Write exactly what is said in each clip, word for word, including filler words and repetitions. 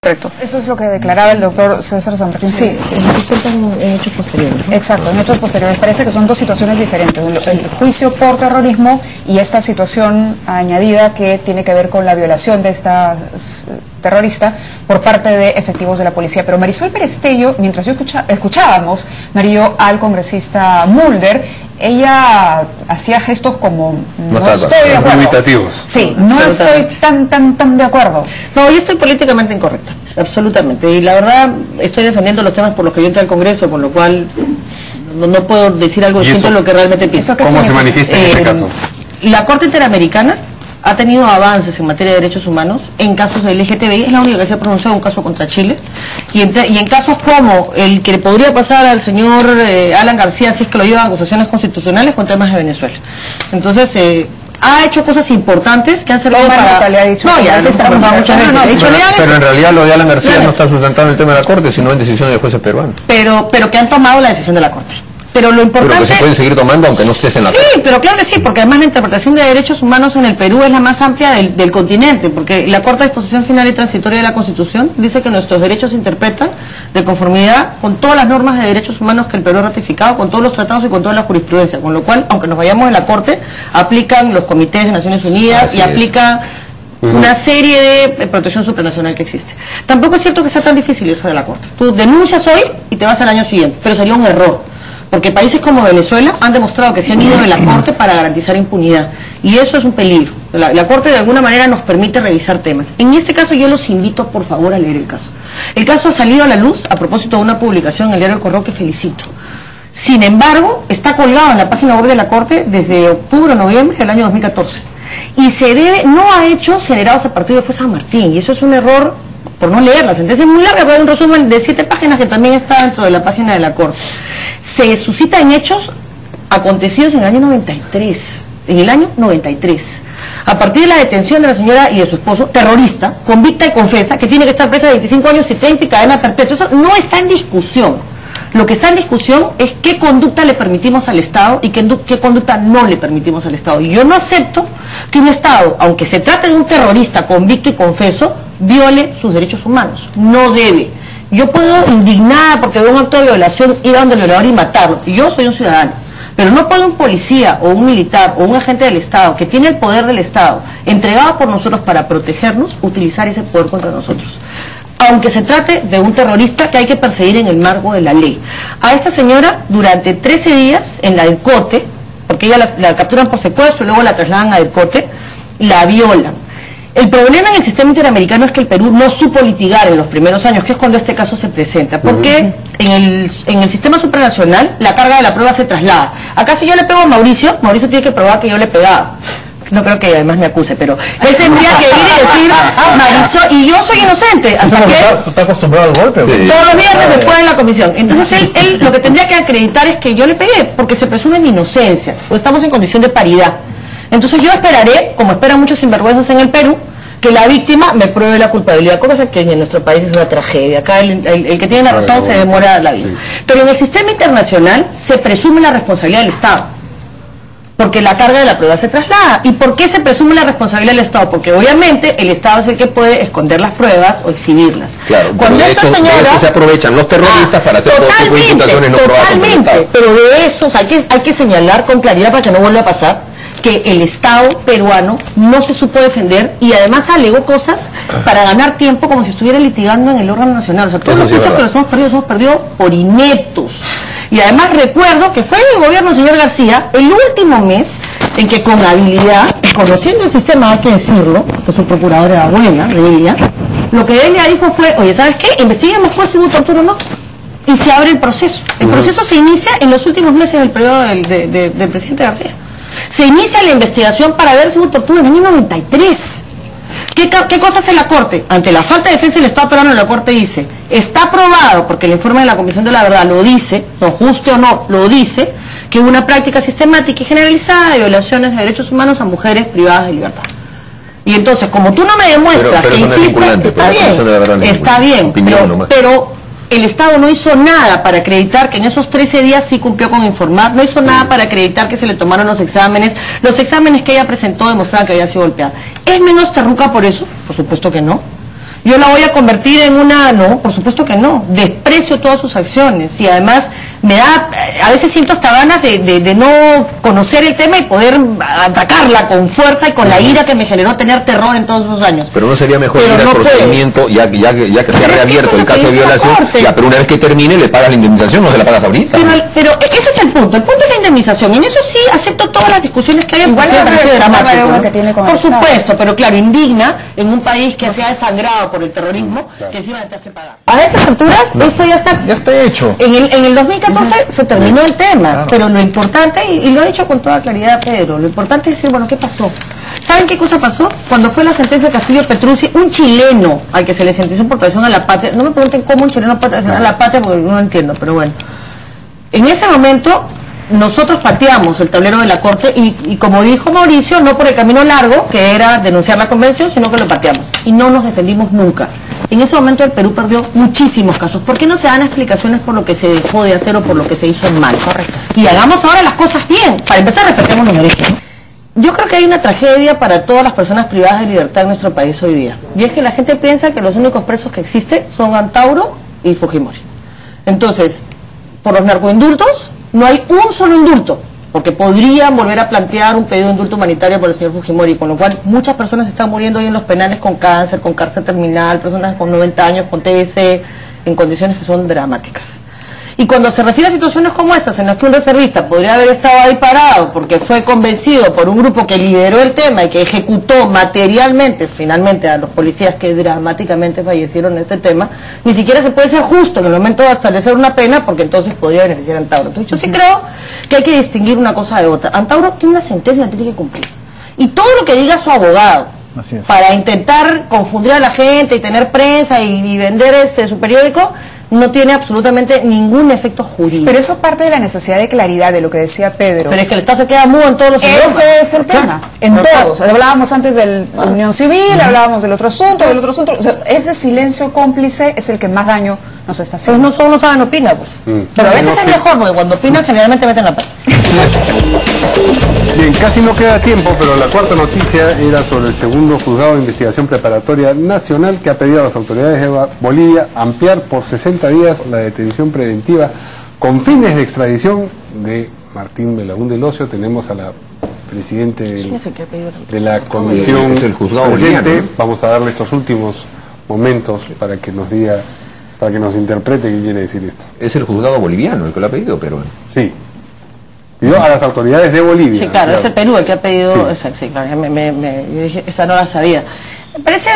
Correcto. Eso es lo que declaraba el doctor César San Martín. Sí, en, en hechos posteriores, ¿no? Exacto, en hechos posteriores. Parece que son dos situaciones diferentes. El, el juicio por terrorismo y esta situación añadida que tiene que ver con la violación de esta terrorista por parte de efectivos de la policía. Pero Marisol Perestello, mientras yo escucha, escuchábamos, Mario, al congresista Mulder, ella hacía gestos como no, no estoy de acuerdo. Limitativos. Sí, no estoy tan tan tan de acuerdo. No, yo estoy políticamente incorrecta, absolutamente. Y la verdad estoy defendiendo los temas por los que yo entré al Congreso, con lo cual no, no puedo decir algo distinto a lo que realmente pienso. ¿Cómo se manifiesta en eh, este caso? La Corte Interamericana ha tenido avances en materia de derechos humanos en casos de L G T B I, es la única que se ha pronunciado un caso contra Chile, y en, y en casos como el que le podría pasar al señor eh, Alan García si es que lo lleva a acusaciones constitucionales con temas de Venezuela. Entonces, eh, ha hecho cosas importantes que han servido para... Le ha dicho no, ya se está pasando muchas veces. Ha dicho, pero, pero en realidad lo de Alan García Leales. no está sustentado en el tema de la Corte, sino en decisiones de jueces peruanos. Pero, pero que han tomado la decisión de la Corte. Pero lo importante... Pero que se pueden seguir tomando aunque no estés en la Corte. Sí, pero claro que sí, porque además la interpretación de derechos humanos en el Perú es la más amplia del, del continente, porque la Cuarta Disposición Final y Transitoria de la Constitución dice que nuestros derechos se interpretan de conformidad con todas las normas de derechos humanos que el Perú ha ratificado, con todos los tratados y con toda la jurisprudencia, con lo cual, aunque nos vayamos en la Corte, aplican los comités de Naciones Unidas Así y es. aplica una serie de protección supranacional que existe. Tampoco es cierto que sea tan difícil irse de la Corte. Tú denuncias hoy y te vas al año siguiente, pero sería un error. Porque países como Venezuela han demostrado que se han ido de la Corte para garantizar impunidad. Y eso es un peligro. La, la Corte de alguna manera nos permite revisar temas. En este caso yo los invito por favor a leer el caso. El caso ha salido a la luz a propósito de una publicación en el diario El Correo que felicito. Sin embargo, está colgado en la página web de la Corte desde octubre o noviembre del año dos mil catorce. Y se debe no a hechos generados a partir del juez San Martín. Y eso es un error por no leer. La sentencia es muy larga, pero hay un resumen de siete páginas que también está dentro de la página de la Corte. Se suscita en hechos acontecidos en el año noventa y tres, en el año noventa y tres, a partir de la detención de la señora y de su esposo, terrorista, convicta y confesa, que tiene que estar presa de veinticinco años y treinta y cadena perpetua. Eso no está en discusión. Lo que está en discusión es qué conducta le permitimos al Estado y qué, qué conducta no le permitimos al Estado. Y yo no acepto que un Estado, aunque se trate de un terrorista convicto y confeso, viole sus derechos humanos. No debe. Yo puedo indignada porque veo un acto de violación, ir a donde el violador y matarlo. Y yo soy un ciudadano. Pero no puede un policía o un militar o un agente del Estado que tiene el poder del Estado entregado por nosotros para protegernos, utilizar ese poder contra nosotros. Aunque se trate de un terrorista que hay que perseguir en el marco de la ley. A esta señora, durante trece días, en la del Cote, porque ella la, la capturan por secuestro y luego la trasladan a del Cote, la violan. El problema en el sistema interamericano es que el Perú no supo litigar en los primeros años, que es cuando este caso se presenta, porque en el, en el sistema supranacional la carga de la prueba se traslada. Acá si yo le pego a Mauricio, Mauricio tiene que probar que yo le he pegado. No creo que además me acuse, pero él tendría que ir y decir, Mauricio, y yo soy inocente. Hasta que ¿Está, está acostumbrado al golpe? Sí. Todos los viernes después en la comisión. Entonces él, él lo que tendría que acreditar es que yo le pegué, porque se presume mi inocencia, o estamos en condición de paridad. Entonces yo esperaré, como esperan muchos sinvergüenzas en el Perú, que la víctima me pruebe la culpabilidad, cosa que en nuestro país es una tragedia. Acá el, el, el que tiene la razón se demora la vida. Pero en el sistema internacional se presume la responsabilidad del Estado, porque la carga de la prueba se traslada. ¿Y por qué se presume la responsabilidad del Estado? Porque obviamente el Estado es el que puede esconder las pruebas o exhibirlas. Claro, cuando de, esta eso, señora, de eso se aprovechan los terroristas ah, para hacer todo tipo de imputaciones no probadas contra el Estado. Pero de esos hay que, hay que señalar con claridad para que no vuelva a pasar que el Estado peruano no se supo defender y además alegó cosas para ganar tiempo como si estuviera litigando en el órgano nacional. O sea, todos los juicios que los hemos perdido, los hemos perdido por ineptos. Y además recuerdo que fue el gobierno del señor García el último mes en que con habilidad, conociendo el sistema, hay que decirlo, que su procuradora era buena, Delia, lo que Delia dijo fue, oye, ¿sabes qué? Investiguemos pues si hubo tortura o no. Y se abre el proceso. El proceso se inicia en los últimos meses del periodo del, de, de, del presidente García. Se inicia la investigación para ver si hubo tortura en el año noventa y tres. ¿Qué, ¿Qué cosa hace la Corte? Ante la falta de defensa del Estado peruano, la Corte dice, está probado, porque el informe de la Comisión de la Verdad lo dice, no justo o no, lo dice, que hubo una práctica sistemática y generalizada de violaciones de derechos humanos a mujeres privadas de libertad. Y entonces, como tú no me demuestras pero, pero que hiciste, está bien, está bien, pero, pero el Estado no hizo nada para acreditar que en esos trece días sí cumplió con informar, no hizo nada para acreditar que se le tomaron los exámenes, los exámenes que ella presentó demostraban que había sido golpeada. ¿Es menos terruca por eso? Por supuesto que no. yo la voy a convertir en una... No, por supuesto que no. Desprecio todas sus acciones y además me da... A veces siento hasta ganas de, de, de no conocer el tema y poder atacarla con fuerza y con la ira que me generó tener terror en todos esos años. Pero no sería mejor pero ir no al procedimiento, ya, ya, ya que se ha reabierto el caso de violación, ya, pero una vez que termine le pagas la indemnización, no se la pagas ahorita. Pero, pero ese es el punto, el punto es la indemnización, y en eso sí acepto todas las discusiones que hay. Igual sí, la dramático, ¿no? que tiene con por el supuesto, Estado. pero claro, indigna en un país que no, se ha desangrado por el terrorismo, claro, que encima le tengas que pagar. A estas alturas, no, esto ya está... Ya está hecho. En el, en el dos mil catorce uh-huh. se terminó el tema, claro, pero lo importante, y, y lo ha dicho con toda claridad Pedro, lo importante es decir, bueno, ¿qué pasó? ¿Saben qué cosa pasó? Cuando fue la sentencia de Castillo Petrucci, un chileno al que se le sentenció por traición a la patria, no me pregunten cómo un chileno puede traicionar a la patria porque no lo entiendo, pero bueno. En ese momento nosotros pateamos el tablero de la Corte y, y como dijo Mauricio, no por el camino largo, que era denunciar la convención, sino que lo pateamos. Y no nos defendimos nunca. En ese momento el Perú perdió muchísimos casos. ¿Por qué no se dan explicaciones por lo que se dejó de hacer o por lo que se hizo mal? Correcto. Y hagamos ahora las cosas bien. Para empezar, respetemos los derechos. Yo creo que hay una tragedia para todas las personas privadas de libertad en nuestro país hoy día. Y es que la gente piensa que los únicos presos que existen son Antauro y Fujimori. Entonces, por los narcoindultos, no hay un solo indulto, porque podrían volver a plantear un pedido de indulto humanitario por el señor Fujimori, con lo cual muchas personas están muriendo hoy en los penales con cáncer, con cáncer terminal, personas con noventa años, con T S, en condiciones que son dramáticas. Y cuando se refiere a situaciones como estas, en las que un reservista podría haber estado ahí parado porque fue convencido por un grupo que lideró el tema y que ejecutó materialmente, finalmente, a los policías que dramáticamente fallecieron en este tema, ni siquiera se puede ser justo en el momento de establecer una pena, porque entonces podría beneficiar a Antauro. Entonces yo sí creo que hay que distinguir una cosa de otra. Antauro tiene una sentencia que tiene que cumplir. Y todo lo que diga su abogado, así es, para intentar confundir a la gente y tener prensa y, y vender este su periódico, no tiene absolutamente ningún efecto jurídico. Pero eso parte de la necesidad de claridad de lo que decía Pedro. Pero es que el Estado se queda mudo en todos los idiomas. Ese es el tema, en todos. Hablábamos antes de la unión civil, hablábamos del otro asunto, del otro asunto. O sea, ese silencio cómplice es el que más daño nos está haciendo. Pues no solo no saben opinar, pues. Mm. Pero a veces es mejor, porque cuando opinan generalmente meten la pata. Bien, casi no queda tiempo, pero la cuarta noticia era sobre el segundo juzgado de investigación preparatoria nacional que ha pedido a las autoridades de Bolivia ampliar por sesenta días la detención preventiva con fines de extradición de Martín Belaúnde Locio. Tenemos a la presidente del, de la comisión es el juzgado presente. boliviano, ¿no? Vamos a darle estos últimos momentos para que nos diga, para que nos interprete qué quiere decir esto. Es el juzgado boliviano el que lo ha pedido, pero sí. Pidió a las autoridades de Bolivia. Sí, claro, claro, es el Perú el que ha pedido. Sí, esa, sí claro, me, me, me, yo dije, esa no la sabía. Me parece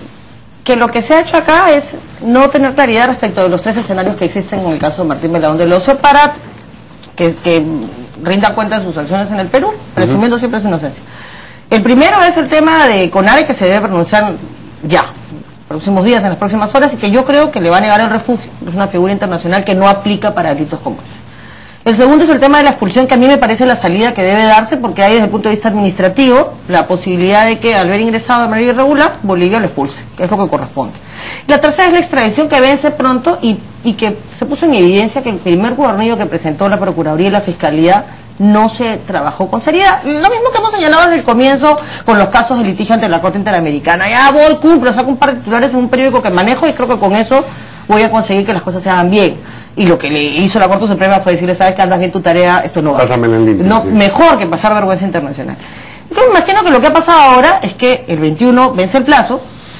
que lo que se ha hecho acá es no tener claridad respecto de los tres escenarios que existen en el caso de Martín Belaúnde Locio para que, que rinda cuenta de sus acciones en el Perú, presumiendo uh-huh. siempre su inocencia. El primero es el tema de CONARE, que se debe pronunciar ya, en los próximos días, en las próximas horas, y que yo creo que le va a negar el refugio. Es una figura internacional que no aplica para delitos como ese. El segundo es el tema de la expulsión, que a mí me parece la salida que debe darse, porque hay desde el punto de vista administrativo la posibilidad de que al haber ingresado de manera irregular, Bolivia lo expulse, que es lo que corresponde. La tercera es la extradición, que vence pronto y, y que se puso en evidencia que el primer cuadernillo que presentó la Procuraduría y la Fiscalía no se trabajó con seriedad. Lo mismo que hemos señalado desde el comienzo con los casos de litigio ante la Corte Interamericana. Ya voy, cumplo, saco un par de titulares en un periódico que manejo y creo que con eso voy a conseguir que las cosas se hagan bien. Y lo que le hizo la Corte Suprema fue decirle, sabes que andas bien tu tarea, esto no va. Pásamela en línea, no, sí. Mejor que pasar vergüenza internacional. Yo me imagino que lo que ha pasado ahora es que el veintiuno vence el plazo,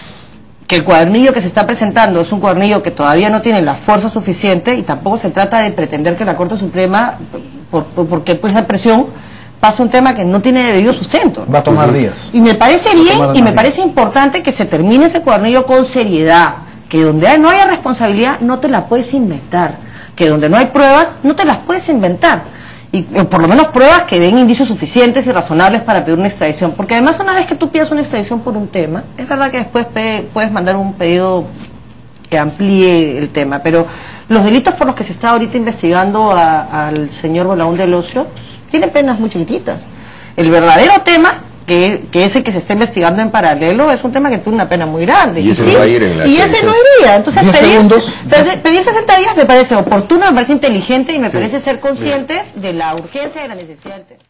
que el cuadernillo que se está presentando es un cuadernillo que todavía no tiene la fuerza suficiente y tampoco se trata de pretender que la Corte Suprema, por, por, porque pues la presión, pasa un tema que no tiene debido sustento. Va a tomar uh-huh. días. Y me parece bien y me días. parece importante que se termine ese cuadernillo con seriedad. Que donde no haya responsabilidad no te la puedes inventar, que donde no hay pruebas no te las puedes inventar, y o por lo menos pruebas que den indicios suficientes y razonables para pedir una extradición, porque además una vez que tú pidas una extradición por un tema, es verdad que después pe puedes mandar un pedido que amplíe el tema, pero los delitos por los que se está ahorita investigando a, al señor Belaúnde Locio pues, tienen penas muy chiquititas. El verdadero tema Que, que ese que se está investigando en paralelo es un tema que tiene una pena muy grande. Y, y, ese, sí, no va a ir en la y ese no iría. Entonces, pedir, pedir, pedir sesenta días me parece oportuno, me parece inteligente y me sí. parece ser conscientes sí. de la urgencia y de la necesidad del tema.